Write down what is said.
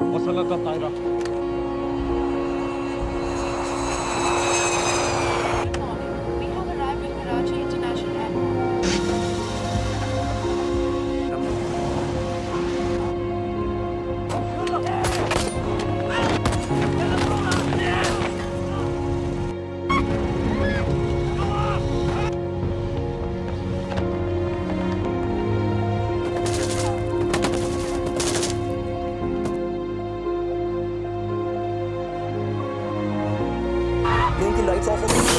وصلت الطائرة. Good morning. We have arrived at Karachi International Airport. Plane की lights off हो गई।